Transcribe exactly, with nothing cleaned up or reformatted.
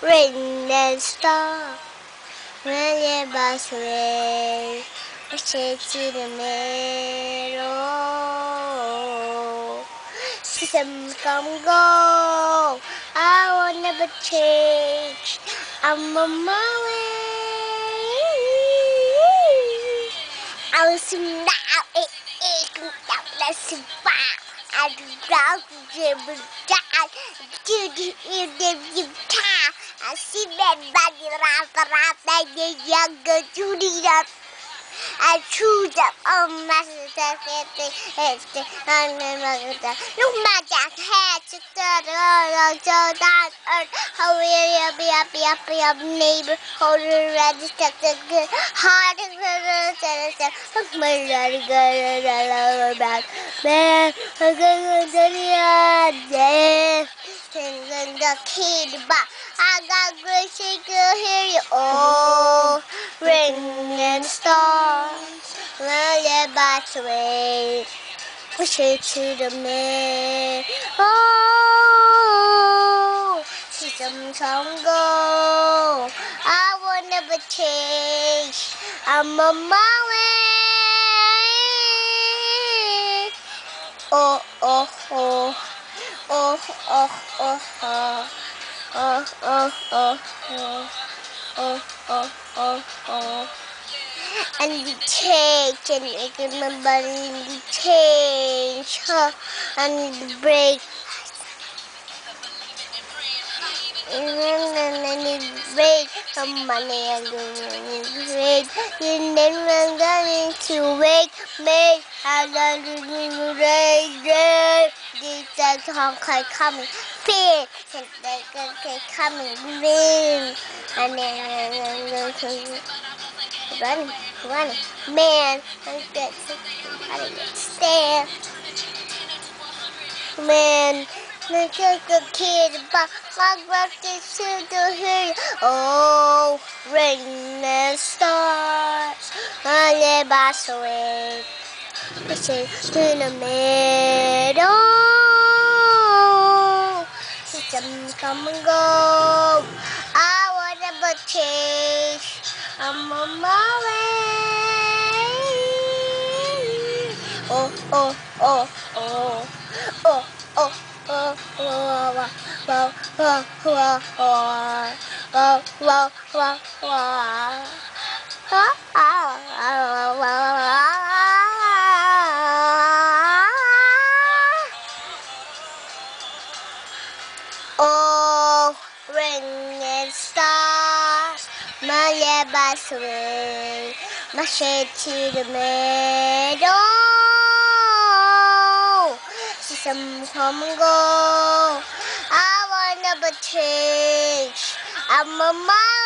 rain and storm. When you pass away, I say to the meadow. Seasons come and go, I will never change. I'm on my way. I will sing now, it is now, let's survive. I do not give a damn. Do you give you time? I see that body rap rap like the younger Judy. I choose the old message that it's the unlimited. Look, my jack had to start all so that earth. How will you be up, be up, be up, neighbor? Hold the register, the good heart of the citizen. Look, my daddy got it all over back. Man, I'm going to the other. Sing the kid, but I got great shake to hear you. Oh, rain and stars, when you pass away, push it to the man. Oh, seasons come and go, I will never change. I'm on my way. Oh, oh, oh. Oh, oh, oh, oh, oh, oh, oh, oh, oh, oh, oh, oh. And the change, and I can remember the change, huh? And the break. And then the break, some money and the break. And then I'm going to wake, make, how long do you break? These songs are coming, fear, and they are coming, rain, and then I'm running, running, man, I'm getting, how to get stand, man, look at the kid, but my birthday to the hill, oh, rain and stars, and they pass away, it's in the middle. Seasons come and go, I will never change. I'm on my way. Oh, oh, oh, oh, oh, oh, oh, oh, oh, oh, oh, oh, oh, oh, oh, rain and stars, my pass away, my shade to the meadow. Seasons come and go, I will never change. I'm on my